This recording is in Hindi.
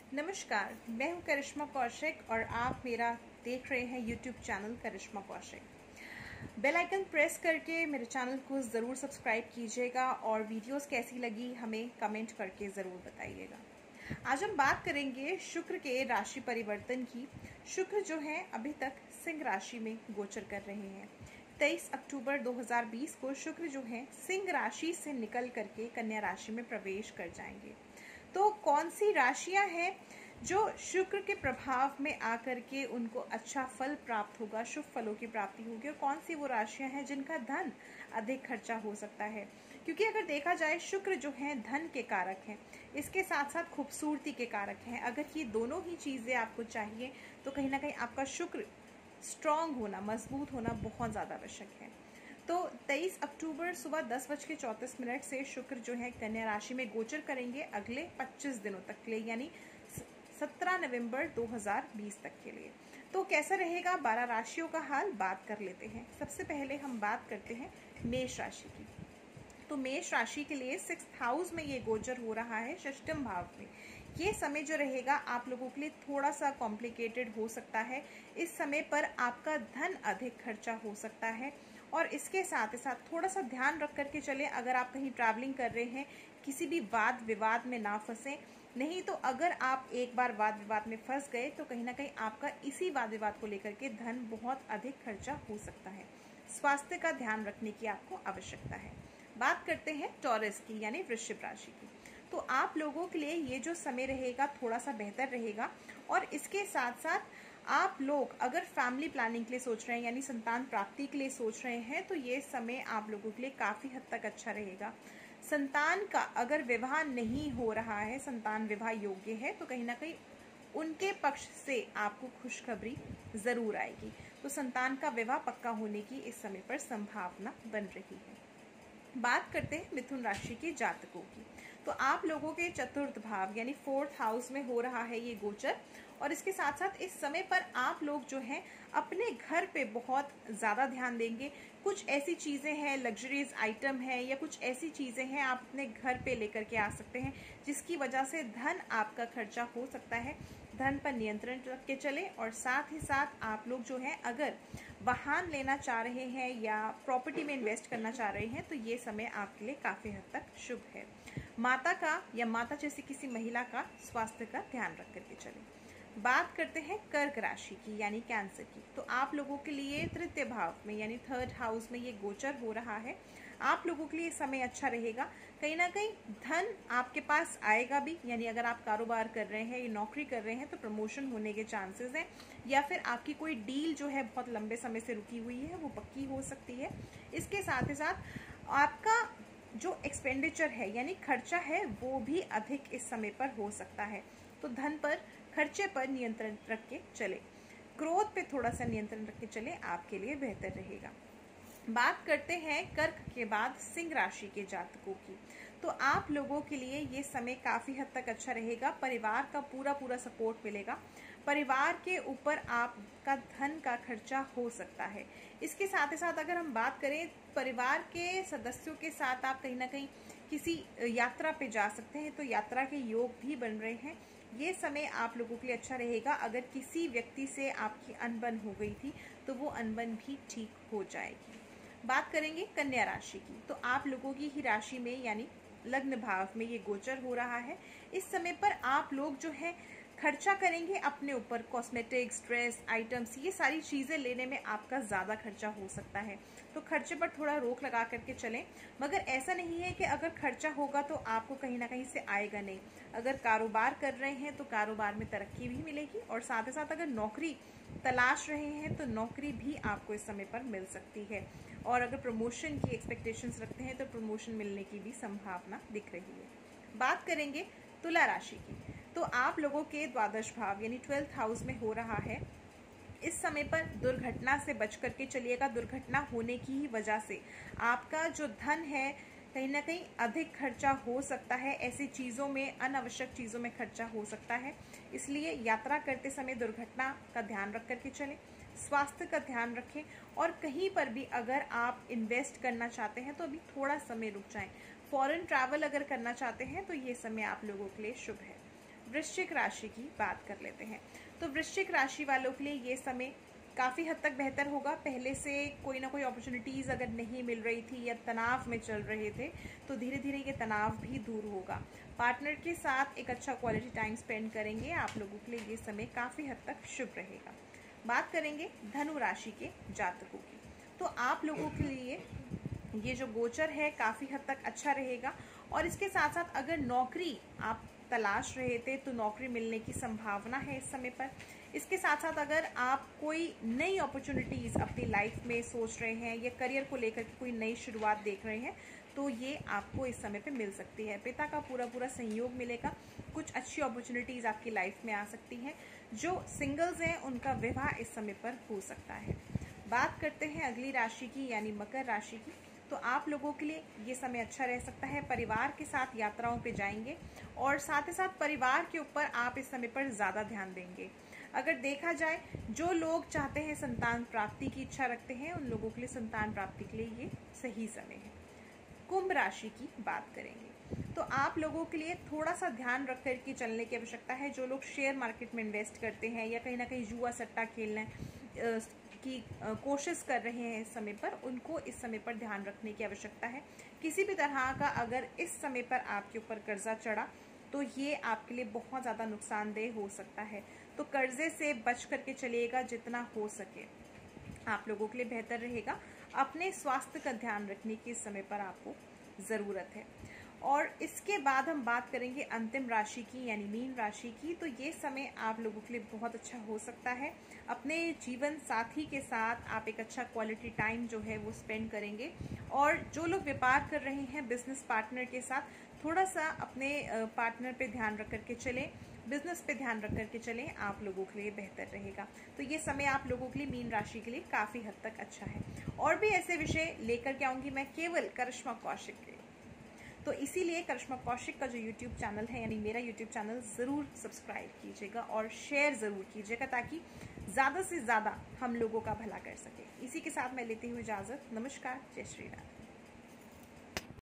नमस्कार, मैं हूं करिश्मा कौशिक और आप मेरा देख रहे हैं YouTube चैनल Karishma Kaushik. Bell icon press करके मेरे चैनल को ज़रूर सब्सक्राइब कीजिएगा और वीडियोस कैसी लगी हमें कमेंट करके ज़रूर बताइएगा। आज हम बात करेंगे शुक्र के राशि परिवर्तन की। शुक्र जो है अभी तक सिंह राशि में गोचर कर रहे हैं। 23 अक्टूबर 2020 को शुक्र जो है सिंह राशि से निकल करके कन्या राशि में प्रवेश कर जाएंगे। तो कौन सी राशियां हैं जो शुक्र के प्रभाव में आकर के उनको अच्छा फल प्राप्त होगा, शुभ फलों की प्राप्ति होगी, और कौन सी वो राशियां हैं जिनका धन अधिक खर्चा हो सकता है। क्योंकि अगर देखा जाए शुक्र जो है धन के कारक हैं, इसके साथ साथ खूबसूरती के कारक हैं। अगर ये दोनों ही चीज़ें आपको चाहिए तो कहीं ना कहीं आपका शुक्र स्ट्रांग होना, मजबूत होना बहुत ज़्यादा आवश्यक है। तो 23 अक्टूबर सुबह 10:34 से शुक्र जो है कन्या राशि में गोचर करेंगे अगले 25 दिनों तक के लिए, यानी 17 नवंबर 2020 तक के लिए। तो कैसा रहेगा 12 राशियों का हाल बात कर लेते हैं। सबसे पहले हम बात करते हैं मेष राशि की। तो मेष राशि के लिए 6th हाउस में ये गोचर हो रहा है, षष्ठम भाव में। ये समय जो रहेगा आप लोगों के लिए थोड़ा सा कॉम्प्लिकेटेड हो सकता है। इस समय पर आपका धन अधिक खर्चा हो सकता है और इसके साथ ही साथ थोड़ा सा ध्यान रख करके चले। अगर आप कहीं ट्रैवलिंग कर रहे हैं, किसी भी वाद विवाद में ना फंसे। नहीं तो अगर आप एक बार वाद विवाद में फंस गए तो कहीं ना कहीं आपका इसी वाद विवाद को लेकर के धन बहुत अधिक खर्चा हो सकता है। स्वास्थ्य का ध्यान रखने की आपको आवश्यकता है। बात करते हैं टॉरस की, यानी वृश्चिक राशि की। तो आप लोगों के लिए ये जो समय रहेगा थोड़ा सा बेहतर रहेगा और इसके साथ साथ आप लोग अगर फैमिली प्लानिंग के लिए सोच रहे हैं, यानी संतान प्राप्ति के लिए सोच रहे हैं, तो ये समय आप लोगों के लिए काफी हद तक अच्छा रहेगा। संतान का अगर विवाह नहीं हो रहा है, संतान विवाह योग्य है, तो कहीं ना कहीं उनके पक्ष से आपको खुशखबरी जरूर आएगी। तो संतान का विवाह पक्का होने की इस समय पर संभावना बन रही है। बात करते हैं मिथुन राशि के जातकों की। तो आप लोगों के चतुर्थ भाव यानी 4th हाउस में हो रहा है ये गोचर और इसके साथ साथ इस समय पर आप लोग जो हैं अपने घर पे बहुत ज़्यादा ध्यान देंगे। कुछ ऐसी चीज़ें हैं, लग्जरीज आइटम है या कुछ ऐसी चीज़ें हैं आप अपने घर पे लेकर के आ सकते हैं जिसकी वजह से धन आपका खर्चा हो सकता है। धन पर नियंत्रण रख के चले और साथ ही साथ आप लोग जो है अगर वाहन लेना चाह रहे हैं या प्रॉपर्टी में इन्वेस्ट करना चाह रहे हैं तो ये समय आपके लिए काफ़ी हद तक शुभ है। माता का या माता जैसी किसी महिला का स्वास्थ्य का ध्यान रख करके चले। बात करते हैं कर्क राशि की, यानी कैंसर की। तो आप लोगों के लिए तृतीय भाव में यानी 3rd हाउस में ये गोचर हो रहा है। आप लोगों के लिए समय अच्छा रहेगा। कहीं ना कहीं धन आपके पास आएगा भी, यानी अगर आप कारोबार कर रहे हैं या नौकरी कर रहे हैं तो प्रमोशन होने के चांसेस हैं, या फिर आपकी कोई डील जो है बहुत लंबे समय से रुकी हुई है वो पक्की हो सकती है। इसके साथ ही साथ आपका जो एक्सपेंडिचर है यानी खर्चा है वो भी अधिक इस समय पर हो सकता है। तो धन पर, खर्चे पर नियंत्रण रख के चले। क्रोध पे थोड़ा सा नियंत्रण रख के चले, आपके लिए बेहतर रहेगा। बात करते हैं कर्क के बाद सिंह राशि के जातकों की। तो आप लोगों के लिए ये समय काफी हद तक अच्छा रहेगा। परिवार का पूरा सपोर्ट मिलेगा। परिवार के ऊपर आपका धन का खर्चा हो सकता है। इसके साथ ही साथ अगर हम बात करें परिवार के सदस्यों के साथ आप कहीं ना कहीं किसी यात्रा पे जा सकते हैं, तो यात्रा के योग भी बन रहे हैं। ये समय आप लोगों के लिए अच्छा रहेगा। अगर किसी व्यक्ति से आपकी अनबन हो गई थी तो वो अनबन भी ठीक हो जाएगी। बात करेंगे कन्या राशि की। तो आप लोगों की ही राशि में यानी लग्न भाव में ये गोचर हो रहा है। इस समय पर आप लोग जो है खर्चा करेंगे अपने ऊपर। कॉस्मेटिक्स, ड्रेस आइटम्स, ये सारी चीजें लेने में आपका ज्यादा खर्चा हो सकता है, तो खर्चे पर थोड़ा रोक लगा करके चलें। मगर ऐसा नहीं है कि अगर खर्चा होगा तो आपको कहीं ना कहीं से आएगा नहीं। अगर कारोबार कर रहे हैं तो कारोबार में तरक्की भी मिलेगी और साथ ही साथ अगर नौकरी तलाश रहे हैं तो नौकरी भी आपको इस समय पर मिल सकती है। और अगर प्रमोशन की एक्सपेक्टेशंस रखते हैं तो प्रमोशन मिलने की भी संभावना दिख रही है। बात करेंगे तुला राशि की। तो आप लोगों के द्वादश भाव यानी 12th हाउस में हो रहा है। इस समय पर दुर्घटना से बच करके चलिएगा। दुर्घटना होने की ही वजह से आपका जो धन है कहीं ना कहीं अधिक खर्चा हो सकता है। ऐसी चीज़ों में, अनावश्यक चीज़ों में खर्चा हो सकता है। इसलिए यात्रा करते समय दुर्घटना का ध्यान रख करके चलें। स्वास्थ्य का ध्यान रखें और कहीं पर भी अगर आप इन्वेस्ट करना चाहते हैं तो अभी थोड़ा समय रुक जाएं। फॉरेन ट्रैवल अगर करना चाहते हैं तो ये समय आप लोगों के लिए शुभ है। वृश्चिक राशि की बात कर लेते हैं। तो वृश्चिक राशि वालों के लिए ये समय काफ़ी हद तक बेहतर होगा। पहले से कोई ना कोई अपॉर्चुनिटीज़ अगर नहीं मिल रही थी या तनाव में चल रहे थे तो धीरे धीरे ये तनाव भी दूर होगा। पार्टनर के साथ एक अच्छा क्वालिटी टाइम स्पेंड करेंगे। आप लोगों के लिए ये समय काफ़ी हद तक शुभ रहेगा। बात करेंगे धनु राशि के जातकों की। तो आप लोगों के लिए ये जो गोचर है काफ़ी हद तक अच्छा रहेगा। और इसके साथ साथ अगर नौकरी आप तलाश रहे थे तो नौकरी मिलने की संभावना है इस समय पर। इसके साथ साथ अगर आप कोई नई अपॉर्चुनिटीज़ अपनी लाइफ में सोच रहे हैं या करियर को लेकर कोई नई शुरुआत देख रहे हैं तो ये आपको इस समय पे मिल सकती है। पिता का पूरा सहयोग मिलेगा। कुछ अच्छी अपॉर्चुनिटीज़ आपकी लाइफ में आ सकती हैं। जो सिंगल्स हैं उनका विवाह इस समय पर हो सकता है। बात करते हैं अगली राशि की यानी मकर राशि की। तो आप लोगों के लिए ये समय अच्छा रह सकता है। परिवार के साथ यात्राओं पे जाएंगे और साथ ही साथ परिवार के ऊपर आप इस समय पर ज़्यादा ध्यान देंगे। अगर देखा जाए जो लोग चाहते हैं संतान प्राप्ति की इच्छा रखते हैं उन लोगों के लिए संतान प्राप्ति के लिए ये सही समय है। कुंभ राशि की बात करेंगे तो आप लोगों के लिए थोड़ा सा ध्यान रख कर के चलने की आवश्यकता है। जो लोग शेयर मार्केट में इन्वेस्ट करते हैं या कहीं ना कहीं जुआ सट्टा खेलने की कोशिश कर रहे हैं इस समय पर, उनको इस समय पर ध्यान रखने की आवश्यकता है। किसी भी तरह का अगर इस समय पर आपके ऊपर कर्जा चढ़ा तो ये आपके लिए बहुत ज़्यादा नुकसानदेह हो सकता है। तो कर्जे से बच करके चलिएगा जितना हो सके, आप लोगों के लिए बेहतर रहेगा। अपने स्वास्थ्य का ध्यान रखने की इस समय पर आपको ज़रूरत है। और इसके बाद हम बात करेंगे अंतिम राशि की यानी मीन राशि की। तो ये समय आप लोगों के लिए बहुत अच्छा हो सकता है। अपने जीवन साथी के साथ आप एक अच्छा क्वालिटी टाइम जो है वो स्पेंड करेंगे। और जो लोग व्यापार कर रहे हैं बिजनेस पार्टनर के साथ थोड़ा सा अपने पार्टनर पे ध्यान रख करके चलें, बिजनेस पे ध्यान रख करके चलें, आप लोगों के लिए बेहतर रहेगा। तो ये समय आप लोगों के लिए मीन राशि के लिए काफ़ी हद तक अच्छा है। और भी ऐसे विषय लेकर के आऊँगी मैं केवल करिश्मा कौशिक के। तो इसीलिए करिश्मा कौशिक का जो YouTube चैनल है यानी मेरा YouTube चैनल ज़रूर सब्सक्राइब कीजिएगा और शेयर ज़रूर कीजिएगा ताकि ज़्यादा से ज़्यादा हम लोगों का भला कर सके। इसी के साथ मैं लेती हूँ इजाज़त। नमस्कार, जय श्री राम।